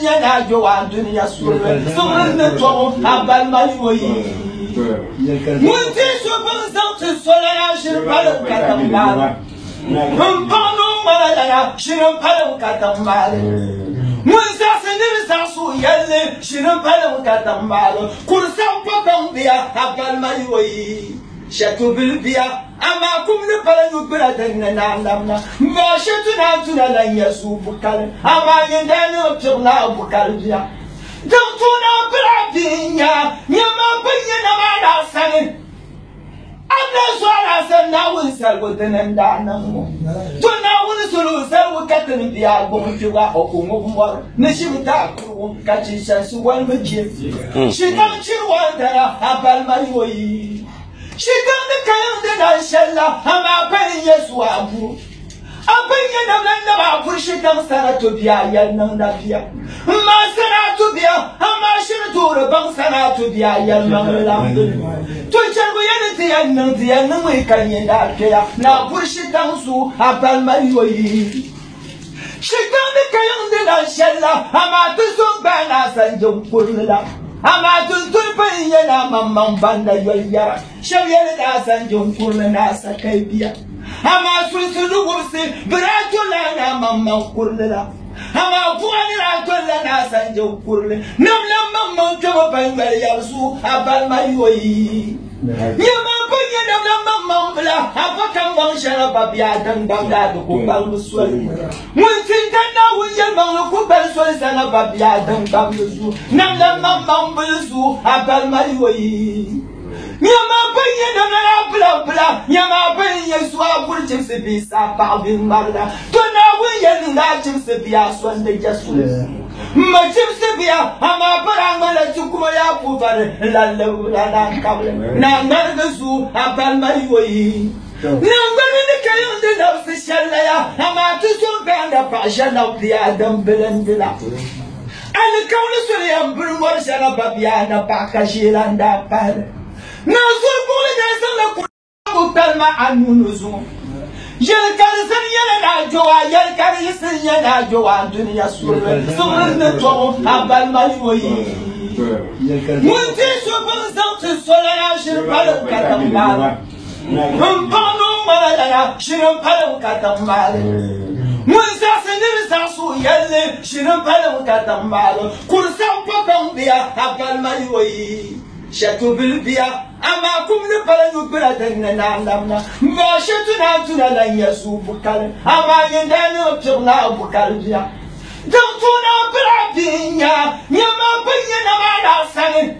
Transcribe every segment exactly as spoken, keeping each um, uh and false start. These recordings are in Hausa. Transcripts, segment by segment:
Yaa Naa Jowan dunia surre surre to abal mayoyi Munti subazant solaya shirpal katambal Mpano malaya shirpal katambal Munsa senir sasu yalle shirpal katambal Kursa pakambia abal mayoyi Shatu bilbia ama kumne pala nukura tenne na namna ma shatu na tuna la yesu bukal ama yendano tuna bukal dia dam tuna brabinya nyama banya na mala sane amna swala sanna won salgo tenen da nan tuna won sulu sawu katin biya gon fiwa okungo mo ne shimta ku kachi shansu wan baje shi kan chirwa da abal mayoyi She done the kind that I shall have a penny, yes, wabu. A penny of land about pushing down Sana to be a young Navia. Masana to be a Masha to the Bansana to be a young London. To reality and no the enemy can in that care. Now push it down so a palmayoyi. She done the kind that I shall have a two banners and don't pull it up. Ama tuntupe yena mama mbanda yoyara Shawele da sanjum kurle na sakaibiya Ama sunsulu wursi Bratula na mama kurle la Ama buwani la tola na sanjum kurle Namla mama kama pangale yalsu Abal mayoyi Yama panya namla mama mbla Apa kambang shara babia dan bangda Kupal muswali Muntintana wunyan bang kupal swali sana babia dan bangda Namla mama mblusu Abal mayoyi Yama panya namla bla bla Yama panya swa burjim se bisa Babin marla Tona wunyan na jim se biya Swande jasu Majim se biya Ama parang mala chukuma ya pufare Lalla ula na kable Na nargasu Abal mayoyi Nangani ni kayon de na se shalaya Ama tusun banda pa jana biya dam belendila Ani kaunu suri ambur mor jana babia na pa kashilanda pare Na sur kule gasan la kutal ma anunuzu Yel karisan yel na jowa yel karisan yel na jowa dunia surre surre to abal mayoyi Munti subazant solaya shirpal katambal Mpano malaya shirpal katambal Munsa senir sasu yalle shirpal katambal Kursa pakambia abal mayoyi Shatu bilbia ama kumne pala nukura tenne na namna ma shatu na tuna la yesu bukal ama yendano tuna bukal dia dam tuna brabinya nyama banya na mala sane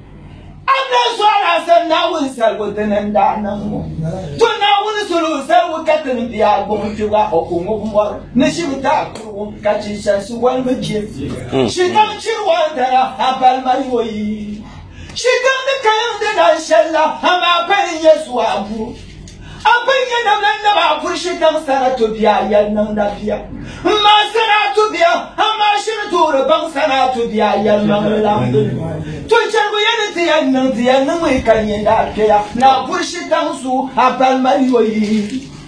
amna swala sanna won salgo tenen da nan tuna won sulu sawu katin biya gon fiwa okungo mo ne shimta ku kachi shansu wan baje shi kan chirwa da abal mayoyi She done the kind that I shall have a penny, yes, wabu. A penny of land about pushing down Sana to be a young Navia. Masana to be a Masha to the Bansana to be a young London. To reality and no the enemy can in that care. Now push it down so a palmayoyi.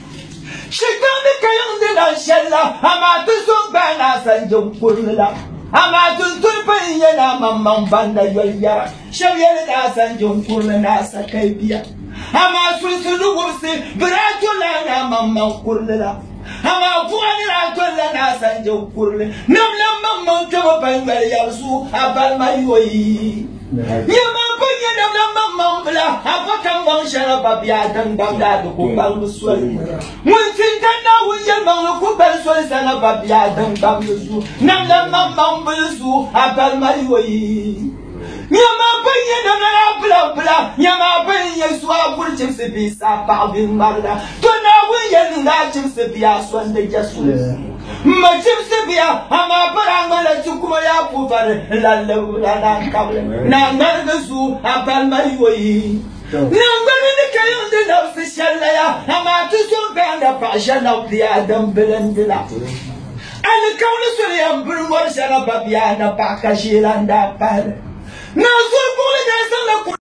She done the kind that I shall have a two banners and don't pull it up. Ama tuntupe yena mama mbanda yoyara Shawele da sanjum kurle na sakaibiya Ama sunsulu wursi Bratula na mama kurle la Ama buwani la tola na sanjum kurle Namla mama kama pangale yalsu Abal mayoyi Yama panya namla mama mbla Apa kambang shara babia dan bangda Kupal muswali Muntintana wunyan bang kupal swali sana babia dan bangda Namla mama mblusu Abal mayoyi Yama panya namla bla bla Yama panya swa burjim se bisa Babin marla Tona wunyan na jim se biya Swande jasu Majim se biya Ama parang mala chukuma ya pufare Lalla ula na kable Na nargasu Abal mayoyi Nangani ni kayon de na se shalaya Ama tusun banda pa jana biya dam belendila Ani kaunu suri ambur mor jana babia na pa kashilanda pare Na sur kule gasan la